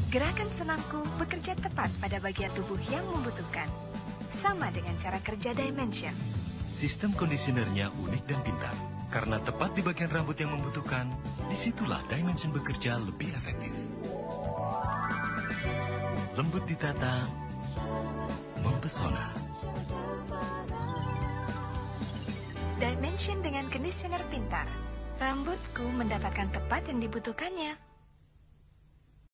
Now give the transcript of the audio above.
Gerakan senamku bekerja tepat pada bagian tubuh yang membutuhkan. Sama dengan cara kerja Dimension. Sistem kondisionernya unik dan pintar. Karena tepat di bagian rambut yang membutuhkan, disitulah Dimension bekerja lebih efektif. Lembut ditata, mempesona. Dimension dengan conditioner pintar. Rambutku mendapatkan tepat yang dibutuhkannya.